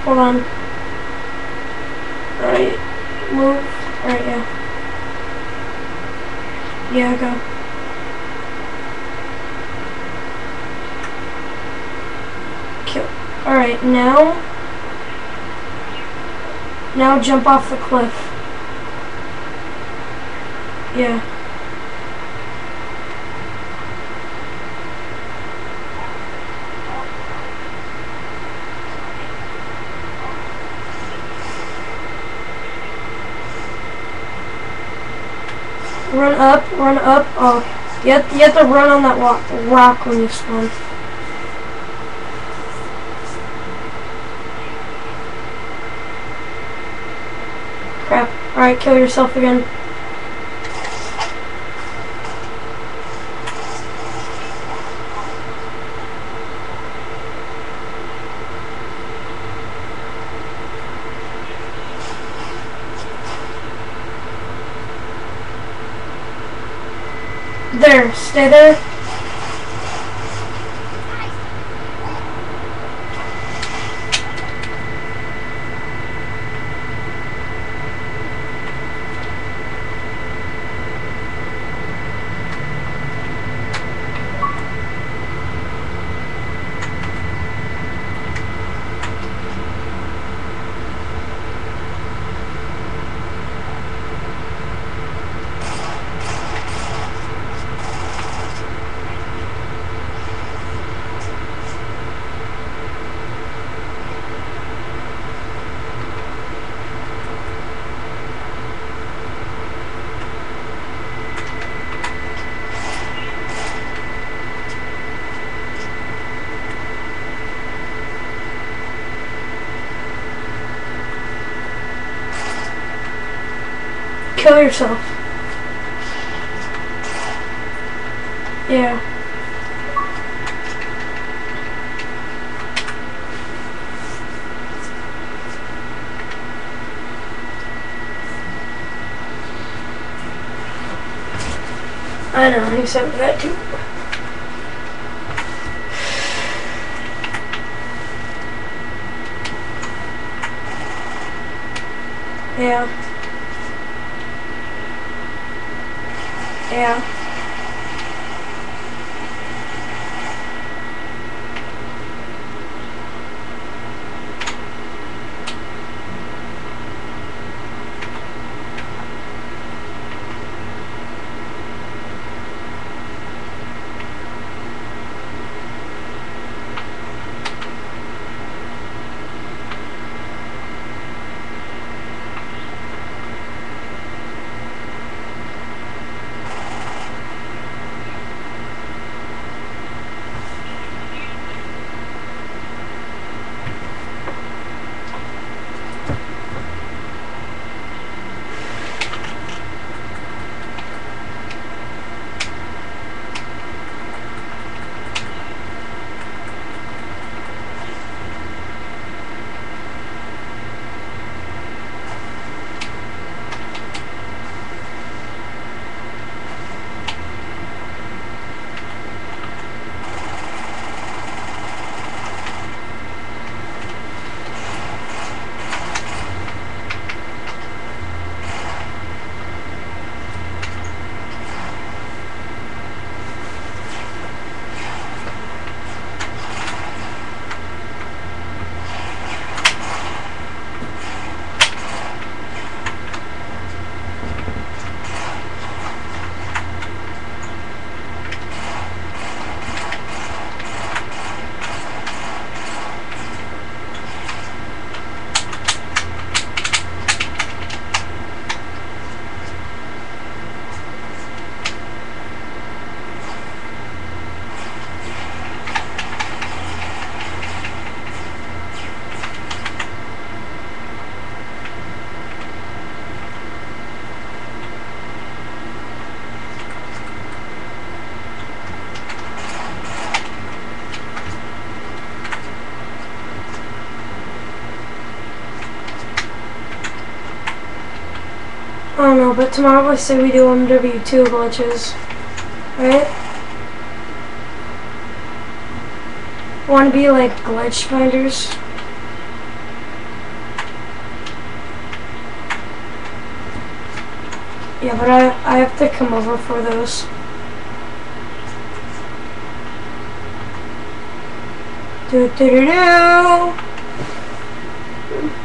Hold on. Alright. Move. Alright, yeah. Yeah, go. Kill. Alright, now jump off the cliff. Yeah. Run up, run up. Oh, you have to run on that rock when you spawn. Crap. Alright, kill yourself again. There, stay there. Kill yourself. Yeah. I know, he said that too. Yeah. Yeah. I don't know, but tomorrow I say we do MW2 glitches, right? Want to be like glitch finders? Yeah, but I have to come over for those. Do do do do.